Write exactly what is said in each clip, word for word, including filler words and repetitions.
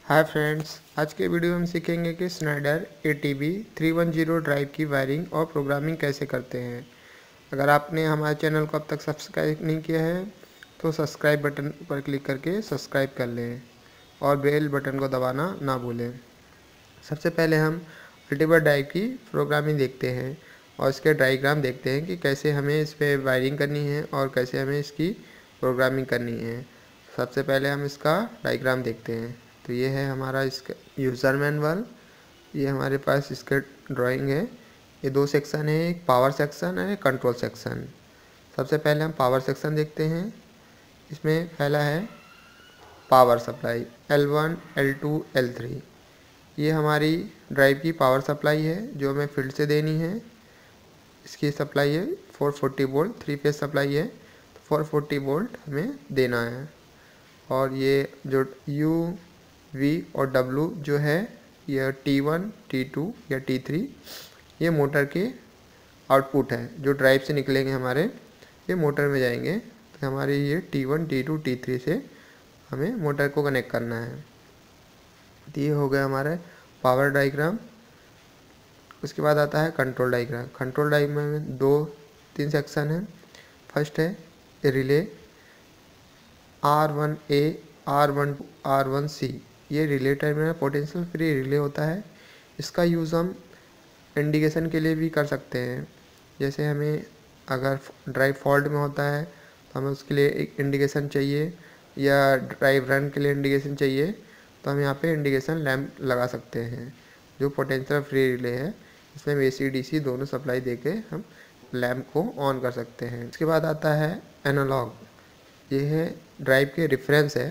Hi friends, आज के video में हम सीखेंगे कि Schneider A T B three one zero drive की वायरिंग और प्रोग्रामिंग कैसे करते हैं। अगर आपने हमारे चैनल को अब तक सब्सक्राइब नहीं किया है तो सब्सक्राइब बटन पर क्लिक करके सब्सक्राइब कर लें और बेल बटन को दबाना ना भूलें। सबसे पहले हम मल्टीपल ड्राइव की प्रोग्रामिंग देखते हैं और इसके डायग्राम देखते हैं कि कैसे हमें इस पर वायरिंग करनी है और कैसे हमें इसकी प्रोग्रामिंग करनी है। सबसे पहले हम इसका डायग्राम देखते हैं। तो ये है हमारा इसका यूज़र मैनुअल। ये हमारे पास इसके ड्राइंग है। ये दो सेक्शन है, एक पावर सेक्शन और एक कंट्रोल सेक्शन। सबसे पहले हम पावर सेक्शन देखते हैं। इसमें पहला है power supply L one, L two, L three. ये हमारी ड्राइव की पावर सप्लाई है जो हमें फील्ड से देनी है। इसकी सप्लाई है four forty volt, three phase supply है, तो फोर फोर्टी वोल्ट हमें देना है। और ये जो यू वी और डब्लू जो है यह टी वन, टी टू या टी थ्री, ये मोटर के आउटपुट है जो ड्राइव से निकलेंगे हमारे, ये मोटर में जाएंगे। तो हमारे ये T one, T two, T three से हमें मोटर को कनेक्ट करना है। तो ये हो गया हमारा पावर डायग्राम। उसके बाद आता है कंट्रोल डायग्राम। कंट्रोल डायग्राम में दो तीन सेक्शन है। फर्स्ट है relay R one A, R one R one C. ये relay terminal potential free relay होता है। इसका यूज़ हम इंडिकेशन के लिए भी कर सकते हैं। जैसे हमें अगर ड्राइव फॉल्ट में होता है तो हमें उसके लिए एक इंडिकेशन चाहिए, या ड्राइव रन के लिए इंडिकेशन चाहिए, तो हम यहाँ पे इंडिकेशन लैंप लगा सकते हैं जो पोटेंशियल फ्री रिले है। इसमें हम ए सी डी सी दोनों सप्लाई देके हम लैंप को ऑन कर सकते हैं। इसके बाद आता है एनालॉग। ये है ड्राइव के रेफरेंस है,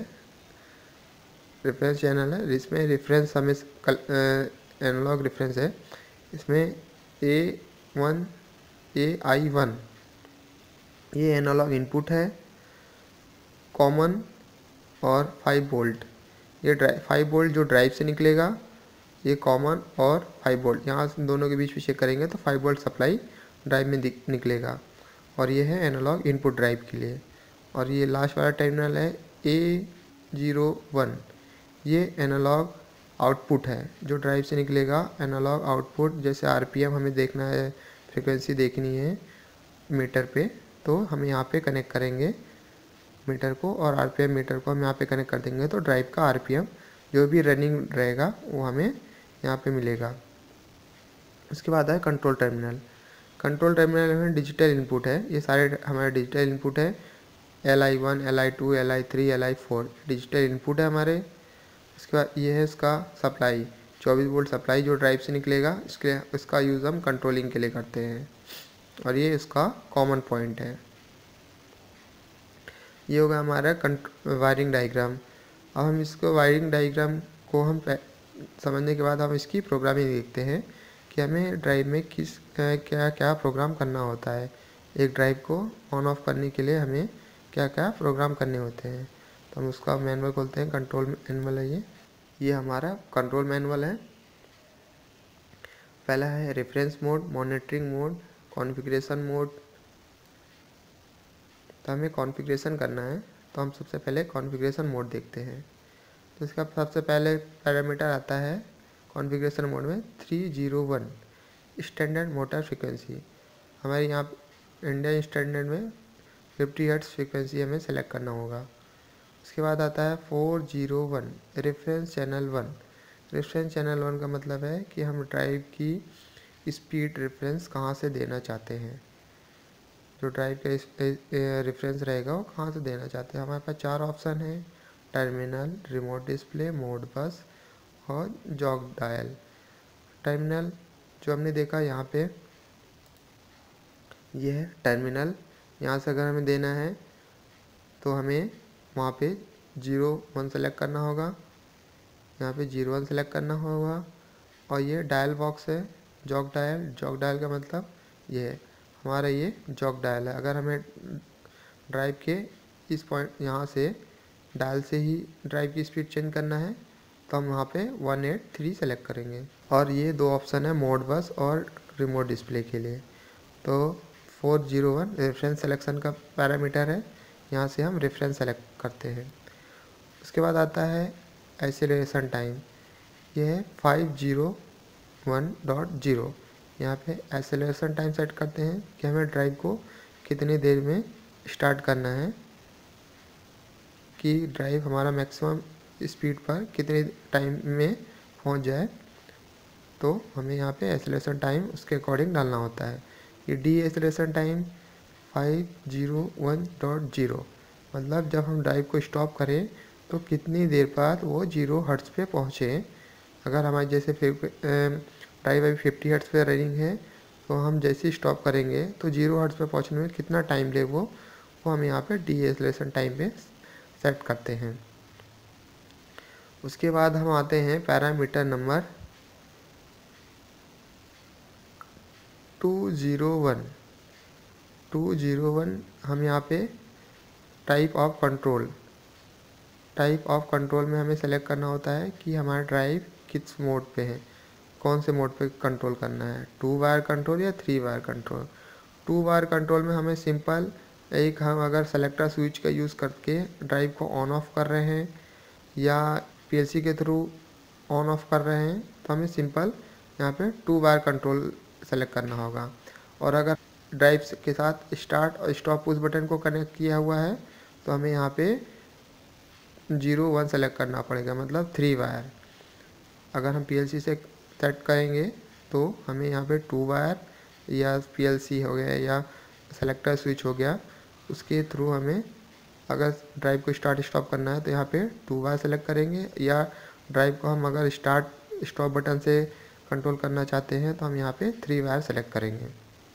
रेफरेंस चैनल है। इसमें रेफरेंस हमें एनालॉग रेफरेंस है। इसमें A one, A I one ये एनालॉग इनपुट है, कॉमन और फाइव वोल्ट। ये ड्राइव फाइव वोल्ट जो ड्राइव से निकलेगा, ये कॉमन और फाइव वोल्ट, यहाँ से दोनों के बीच में चेक करेंगे तो फाइव वोल्ट सप्लाई ड्राइव में निकलेगा। और ये है एनालॉग इनपुट ड्राइव के लिए। और ये लास्ट वाला टर्मिनल है ए ज़ीरो वन, ये एनालॉग आउटपुट है जो ड्राइव से निकलेगा। एनालॉग आउटपुट जैसे आरपीएम हमें देखना है, फ्रिक्वेंसी देखनी है मीटर पे, तो हम यहाँ पे कनेक्ट करेंगे मीटर को, और आरपीएम मीटर को हम यहाँ पे कनेक्ट कर देंगे तो ड्राइव का आरपीएम जो भी रनिंग रहेगा वो हमें यहाँ पे मिलेगा। उसके बाद है कंट्रोल टर्मिनल। कंट्रोल टर्मिनल में डिजिटल इनपुट है। ये सारे हमारे डिजिटल इनपुट है। L I one, L I two, L I three, L I four digital input है हमारे। इसके बाद ये है इसका सप्लाई, चौबीस वोल्ट सप्लाई जो ड्राइव से निकलेगा। इसके इसका यूज़ हम कंट्रोलिंग के लिए करते हैं। और ये इसका कॉमन पॉइंट है। ये होगा हमारा वायरिंग डायग्राम। अब हम इसको वायरिंग डायग्राम को हम समझने के बाद हम इसकी प्रोग्रामिंग देखते हैं कि हमें ड्राइव में किस क्या क्या प्रोग्राम करना होता है। एक ड्राइव को ऑन ऑफ करने के लिए हमें क्या क्या प्रोग्राम करने होते हैं। तो हम उसका मैनुअल खोलते हैं। कंट्रोल मैनुअल है ये ये हमारा कंट्रोल मैनुअल है। पहला है reference mode, monitoring mode, configuration mode. तो हमें कॉन्फ़िगरेशन करना है तो हम सबसे पहले कॉन्फ़िगरेशन मोड देखते हैं। तो इसका सबसे पहले पैरामीटर आता है कॉन्फ़िगरेशन मोड में three zero one standard motor frequency. हमारे यहाँ इंडियन स्टैंडर्ड में फिफ्टी हर्ट्ज़ फ्रीक्वेंसी हमें सेलेक्ट करना होगा। उसके बाद आता है four zero one reference channel one. Reference channel one का मतलब है कि हम ड्राइव की स्पीड रेफरेंस कहाँ से देना चाहते हैं, जो ड्राइव का रेफरेंस रहेगा वो कहाँ से देना चाहते हैं। हमारे पास चार ऑप्शन है, टर्मिनल, रिमोट डिस्प्ले, मोड बस और जॉग डायल। टर्मिनल जो हमने देखा यहाँ पे, ये है टर्मिनल। यहाँ से अगर हमें देना है तो हमें वहाँ पे जीरो वन सेलेक्ट करना होगा, यहाँ पे जीरो वन सेलेक्ट करना होगा। और ये डायल बॉक्स है जॉग डायल। जॉग डायल का मतलब ये है हमारा, ये जॉग डायल है। अगर हमें ड्राइव के इस पॉइंट यहाँ से डायल से ही ड्राइव की स्पीड चेंज करना है तो हम वहाँ पे वन एट थ्री सेलेक्ट करेंगे। और ये दो ऑप्शन है मोड बस और रिमोट डिस्प्ले के लिए। तो four zero one reference selection का पैरामीटर है, यहाँ से हम रेफरेंस सेलेक्ट करते हैं। उसके बाद आता है एक्सेलरेशन टाइम, ये है five zero one dot zero. यहाँ पे एक्सेलरेशन टाइम सेट करते हैं कि हमें ड्राइव को कितनी देर में स्टार्ट करना है, कि ड्राइव हमारा मैक्सिमम स्पीड पर कितने टाइम में पहुँच जाए। तो हमें यहाँ पे एक्सेलरेशन टाइम उसके अकॉर्डिंग डालना होता है। ये deceleration time five zero one dot zero, मतलब जब हम ड्राइव को स्टॉप करें तो कितनी देर बाद वो जीरो हर्ट्ज़ पे पहुँचे। अगर हमारे जैसे फिर ड्राइव अभी फिफ्टी हर्ट्ज़ पे रनिंग है, तो हम जैसे ही स्टॉप करेंगे तो जीरो हर्ट्ज़ पे पहुँचने में कितना टाइम ले वो वो हम यहाँ पे डी एक्सेलरेशन टाइम पे सेट करते हैं। उसके बाद हम आते हैं parameter number two zero one. Two zero one हम यहाँ पे type of control type of control में हमें सेलेक्ट करना होता है कि हमारा ड्राइव किस मोड पे है, कौन से मोड पे कंट्रोल करना है, टू वायर कंट्रोल या three wire control. Two wire control में हमें सिंपल एक, हम अगर सेलेक्टर स्विच का यूज़ करके ड्राइव को ऑन ऑफ कर रहे हैं या पीएलसी के थ्रू ऑन ऑफ कर रहे हैं, तो हमें सिंपल यहाँ पे टू वायर कंट्रोल सेलेक्ट करना होगा। और अगर ड्राइव के साथ स्टार्ट और स्टॉप पुश बटन को कनेक्ट किया हुआ है तो हमें यहाँ पे जीरो वन सेलेक्ट करना पड़ेगा, मतलब थ्री वायर। अगर हम पीएलसी से सेट करेंगे तो हमें यहाँ पे टू वायर या पीएलसी हो गया या सेलेक्टर स्विच हो गया, उसके थ्रू हमें अगर ड्राइव को स्टार्ट स्टॉप करना है तो यहाँ पे टू वायर सेलेक्ट करेंगे, या ड्राइव को हम अगर स्टार्ट स्टॉप बटन से कंट्रोल करना चाहते हैं तो हम यहाँ पे थ्री वायर सेलेक्ट करेंगे।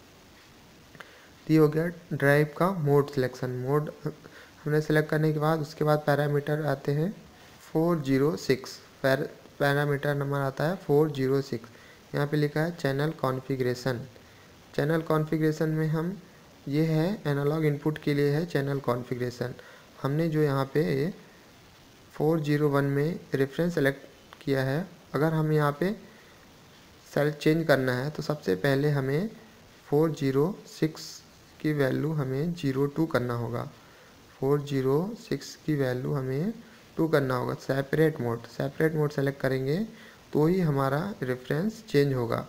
ये हो गया ड्राइव का मोड सिलेक्शन। मोड हमने सेलेक्ट करने के बाद उसके बाद पैरामीटर आते हैं फोर ज़ीरो सिक्स। पैर पैरामीटर नंबर आता है फोर ज़ीरो सिक्स। यहाँ पे लिखा है चैनल कॉन्फ़िगरेशन। चैनल कॉन्फ़िगरेशन में हम ये है एनालॉग इनपुट के लिए है चैनल कॉन्फ़िगरेशन। हमने जो यहाँ पे फोर ज़ीरो वन में रेफरेंस सेलेक्ट किया है, अगर हम यहाँ पे सेलेक्ट चेंज करना है तो सबसे पहले हमें फोर ज़ीरो सिक्स की वैल्यू हमें ज़ीरो टू करना होगा। फोर ज़ीरो सिक्स की वैल्यू हमें टू करना होगा। Separate mode separate mode select करेंगे तो ही हमारा रेफरेंस चेंज होगा,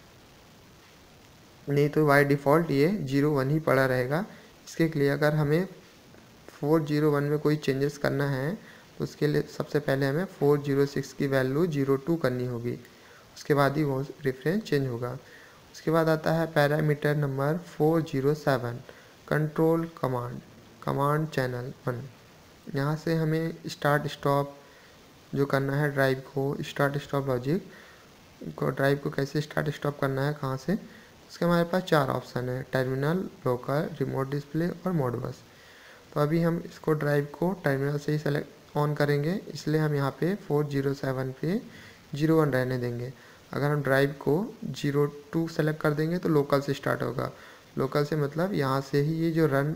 नहीं तो बाय डिफ़ॉल्ट ये ज़ीरो वन ही पड़ा रहेगा। इसके लिए अगर हमें फोर ज़ीरो वन में कोई चेंजेस करना है तो उसके लिए सबसे पहले हमें फोर ज़ीरो सिक्स की वैल्यू ज़ीरो टू करनी होगी, उसके बाद ही वो रेफरेंस चेंज होगा। उसके बाद आता है parameter number four zero seven control command command channel one. यहाँ से हमें स्टार्ट स्टॉप जो करना है, ड्राइव को स्टार्ट स्टॉप लॉजिक को, ड्राइव को कैसे स्टार्ट स्टॉप करना है, कहाँ से, उसके हमारे पास चार ऑप्शन है, टर्मिनल, लोकल, रिमोट डिस्प्ले और मोडबस। तो अभी हम इसको ड्राइव को टर्मिनल से ही सेलेक्ट ऑन करेंगे, इसलिए हम यहाँ पे फोर ज़ीरो सेवन पे ज़ीरो वन रहने देंगे। अगर हम ड्राइव को ज़ीरो टू सेलेक्ट कर देंगे तो लोकल से स्टार्ट होगा। लोकल से मतलब यहाँ से ही ये जो रन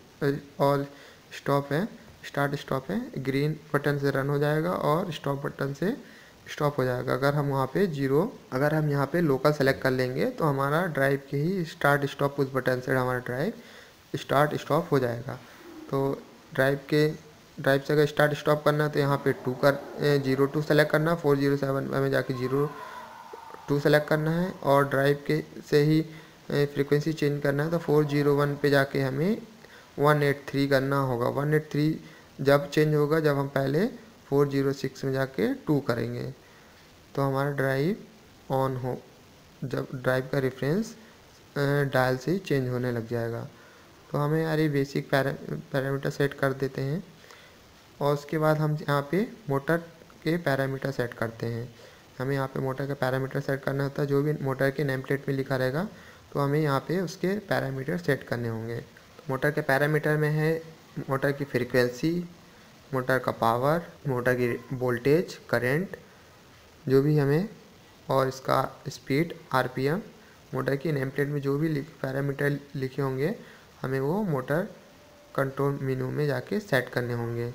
और स्टॉप है, स्टार्ट स्टॉप है, ग्रीन बटन से रन हो जाएगा और स्टॉप बटन से स्टॉप हो जाएगा। अगर हम वहाँ पे जीरो अगर हम यहाँ पे लोकल सेलेक्ट कर लेंगे तो हमारा ड्राइव के ही स्टार्ट स्टॉप उस बटन से हमारा ड्राइव स्टार्ट स्टॉप हो जाएगा। तो ड्राइव के ड्राइव से अगर स्टार्ट स्टॉप करना है तो यहाँ पे टू कर जीरो टू सेलेक्ट करना, फोर ज़ीरो सेवन में जाके जीरो टू सेलेक्ट करना है, और ड्राइव के से ही फ्रीक्वेंसी चेंज करना है तो फोर ज़ीरो वन पे जाके हमें वन एट थ्री करना होगा। वन एट थ्री जब चेंज होगा जब हम पहले फोर ज़ीरो सिक्स में जाके टू करेंगे, तो हमारा ड्राइव ऑन हो, जब ड्राइव का रेफरेंस डायल से ही चेंज होने लग जाएगा। तो हमें यार ये बेसिक पैरा पैरामीटर सेट कर देते हैं, और उसके बाद हम यहाँ पे मोटर के पैरामीटर सेट करते हैं। हमें यहाँ पे मोटर का पैरामीटर सेट करना होता है, जो भी मोटर के नेम प्लेट में लिखा रहेगा तो हमें यहाँ पे उसके पैरामीटर सेट करने होंगे। तो मोटर के पैरामीटर में है मोटर की फ्रीक्वेंसी, मोटर का पावर, मोटर की वोल्टेज, करंट जो भी हमें, और इसका स्पीड, आरपीएम। मोटर की नेम प्लेट में जो भी पैरामीटर लिखे होंगे हमें वो मोटर कंट्रोल मेनू में जाके सेट करने होंगे।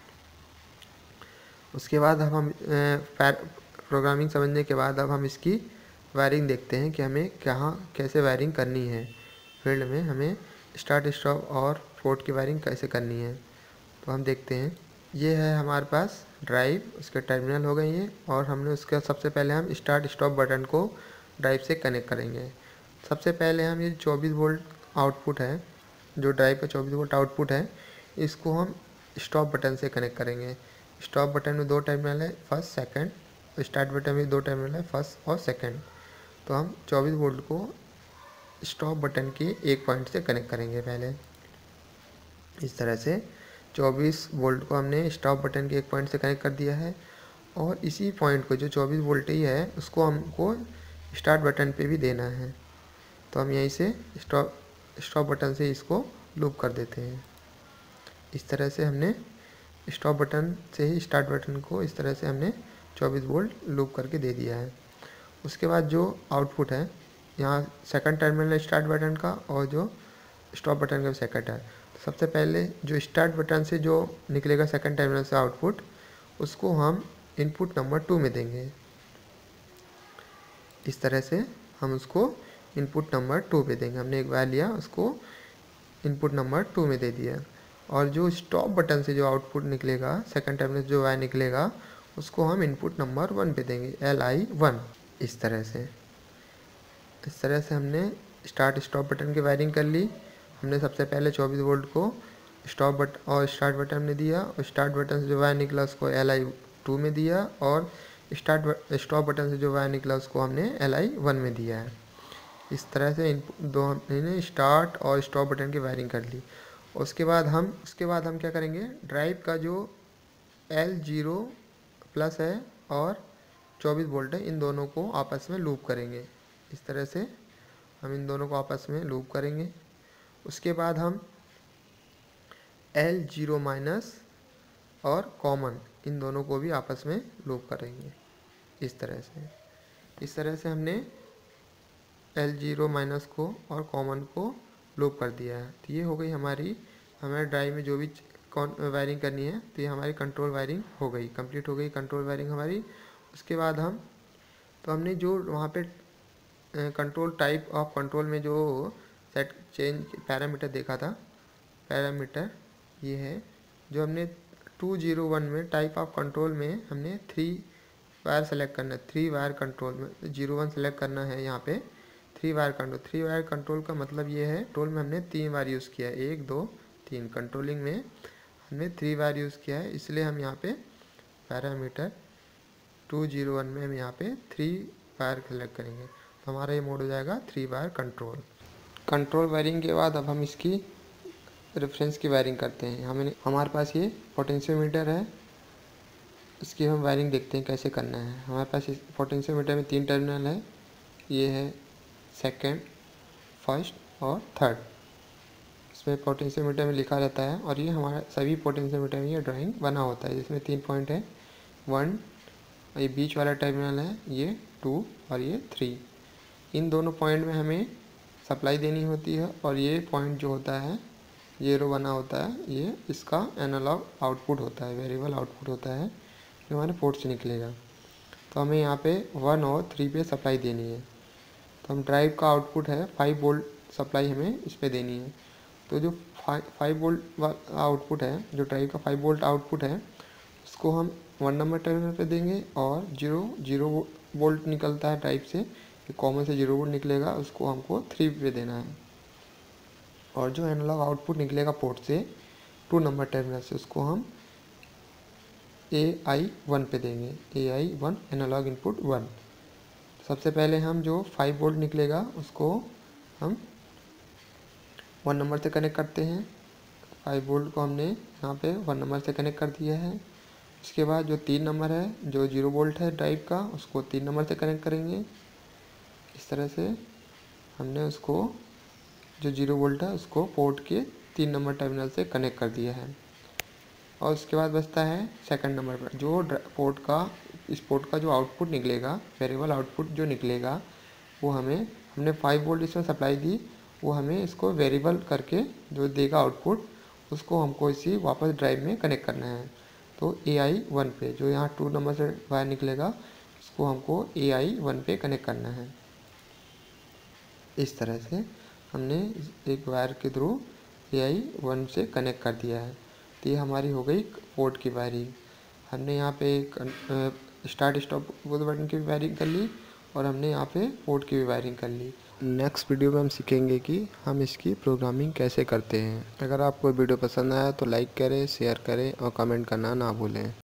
उसके बाद अब हम प्रोग्रामिंग समझने के बाद अब हम इसकी वायरिंग देखते हैं कि हमें कहाँ कैसे वायरिंग करनी है। फील्ड में हमें स्टार्ट स्टॉप और पोर्ट की वायरिंग कैसे करनी है, तो हम देखते हैं। ये है हमारे पास ड्राइव, उसके टर्मिनल हो गई हैं और हमने उसका सबसे पहले हम स्टार्ट स्टॉप बटन को ड्राइव से कनेक्ट करेंगे। सबसे पहले हम ये चौबीस वोल्ट आउटपुट है, जो ड्राइव का चौबीस वोल्ट आउटपुट है, इसको हम स्टॉप बटन से कनेक्ट करेंगे। स्टॉप बटन में दो टर्मिनल है, फर्स्ट सेकंड। स्टार्ट बटन में दो टर्मिनल है, फर्स्ट और सेकंड। तो हम चौबीस वोल्ट को स्टॉप बटन के एक पॉइंट से कनेक्ट करेंगे। पहले इस तरह से चौबीस वोल्ट को हमने स्टॉप बटन के एक पॉइंट से कनेक्ट कर दिया है और इसी पॉइंट को जो चौबीस वोल्ट ही है उसको हमको स्टार्ट बटन पे भी देना है। तो हम यहीं से स्टॉप स्टॉप बटन से इसको लूप कर देते हैं। इस तरह से हमने स्टॉप बटन से ही स्टार्ट बटन को इस तरह से हमने चौबीस वोल्ट लूप करके दे दिया है। उसके बाद जो आउटपुट है, यहाँ सेकंड टर्मिनल है स्टार्ट बटन का और जो स्टॉप बटन का सेकंड है। तो सबसे पहले जो स्टार्ट बटन से जो निकलेगा सेकंड टर्मिनल से आउटपुट, उसको हम इनपुट नंबर टू में देंगे। इस तरह से हम उसको इनपुट नंबर टू पे देंगे। हमने एक वायर लिया, उसको इनपुट नंबर टू में दे दिया। और जो स्टॉप बटन से जो आउटपुट निकलेगा, सेकंड टर्मिनल से जो वायर निकलेगा, उसको हम इनपुट नंबर वन पे देंगे, एल आई वन। इस तरह से इस तरह से हमने स्टार्ट स्टॉप बटन की वायरिंग कर ली। हमने सबसे पहले चौबीस वोल्ट को स्टॉप बटन और स्टार्ट बटन में दिया और स्टार्ट बटन से जो वायर निकला उसको एल आई टू में दिया और स्टार्ट स्टॉप बटन से जो वायर निकला उसको हमने एल आई वन में दिया है। इस तरह से इन दो हमने स्टार्ट और स्टॉप बटन की वायरिंग कर ली। उसके बाद हम उसके बाद हम क्या करेंगे, ड्राइव का जो एल जीरो प्लस है और चौबीस वोल्ट है, इन दोनों को आपस में लूप करेंगे। इस तरह से हम इन दोनों को आपस में लूप करेंगे। उसके बाद हम एल जीरो माइनस और कॉमन, इन दोनों को भी आपस में लूप करेंगे। इस तरह से इस तरह से हमने एल जीरो माइनस को और कॉमन को लूप कर दिया है। तो ये हो गई हमारी हमारे ड्राइव में जो भी कौन वायरिंग करनी है, तो ये हमारी कंट्रोल वायरिंग हो गई, कंप्लीट हो गई कंट्रोल वायरिंग हमारी। उसके बाद हम तो हमने जो वहाँ पे कंट्रोल टाइप ऑफ कंट्रोल में जो सेट चेंज पैरामीटर देखा था, पैरामीटर ये है जो हमने टू ज़ीरो वन में टाइप ऑफ कंट्रोल में हमने थ्री वायर सेलेक्ट करना है। थ्री वायर कंट्रोल में जीरो वन सेलेक्ट करना है। यहाँ पे three wire control three wire control का मतलब ये है, कंट्रोल में हमने तीन बार यूज़ किया है, एक दो तीन। कंट्रोलिंग में हमने थ्री बार यूज़ किया है, इसलिए हम यहाँ पे पैरामीटर टू ज़ीरो वन में हम यहाँ पे थ्री वायर सेलेक्ट करेंगे। तो हमारा ये मोड हो जाएगा three wire control. Control wiring के बाद अब हम इसकी रेफरेंस की वायरिंग करते हैं। हमें हमारे पास ये पोटेंशियोमीटर है, इसकी हम वायरिंग देखते हैं कैसे करना है। हमारे पास इस पोटेंशियोमीटर में तीन टर्मिनल है, ये है सेकंड, फर्स्ट और थर्ड। इसमें पोटेंशियोमीटर में लिखा रहता है और ये हमारा सभी पोटेंशियोमीटर में ये ड्राइंग बना होता है, जिसमें तीन पॉइंट है, वन, ये बीच वाला टर्मिनल है, ये टू और ये थ्री। इन दोनों पॉइंट में हमें सप्लाई देनी होती है और ये पॉइंट जो होता है जीरो बना होता है, ये इसका एनालॉग आउटपुट होता है, वेरिएबल आउटपुट होता है जो हमारे पोर्ट से निकलेगा। तो हमें यहाँ पे वन और थ्री पे सप्लाई देनी है। तो हम ड्राइव का आउटपुट है फाइव वोल्ट सप्लाई हमें इस पे देनी है। तो जो फाइव वोल्ट आउटपुट है, जो ड्राइव का फाइव वोल्ट आउटपुट है, उसको हम वन नंबर टर्मिनल पे देंगे और जीरो जीरो वोल्ट निकलता है ड्राइव से, कॉमन से जीरो वोल्ट निकलेगा, उसको हमको थ्री पे देना है। और जो एनालॉग आउटपुट निकलेगा पोर्ट से टू नंबर टर्मिनल से, उसको हम ए आई वन पे देंगे, A I one analogue input one. सबसे पहले हम जो फाइव वोल्ट निकलेगा उसको हम वन नंबर से कनेक्ट करते हैं। फाइव वोल्ट को हमने यहाँ पे वन नंबर से कनेक्ट कर दिया है। उसके बाद जो तीन नंबर है, जो जीरो वोल्ट है ड्राइव का, उसको तीन नंबर से कनेक्ट करेंगे। इस तरह से हमने उसको जो जीरो वोल्ट है उसको पोर्ट के तीन नंबर टर्मिनल से कनेक्ट कर दिया है। और उसके बाद बचता है सेकंड नंबर पर जो पोर्ट का इस पोर्ट का जो आउटपुट निकलेगा, वेरिएबल आउटपुट जो निकलेगा, वो हमें हमने फाइव वोल्ट इसमें सप्लाई दी, वो हमें इसको वेरिएबल करके जो देगा आउटपुट, उसको हमको इसी वापस ड्राइव में कनेक्ट करना है। तो ए आई वन पे जो यहाँ टू नंबर से वायर निकलेगा, उसको हमको ए आई वन पे कनेक्ट करना है। इस तरह से हमने एक वायर के थ्रू ए आई वन से कनेक्ट कर दिया है। तो ये हमारी हो गई पोर्ट की वायरिंग। हमने यहाँ पे एक स्टार्ट स्टॉप बटन की वायरिंग कर ली और हमने यहाँ पे पोर्ट की भी वायरिंग कर ली। नेक्स्ट वीडियो में हम सीखेंगे कि हम इसकी प्रोग्रामिंग कैसे करते हैं। अगर आपको वीडियो पसंद आया तो लाइक करें, शेयर करें और कमेंट करना ना भूलें।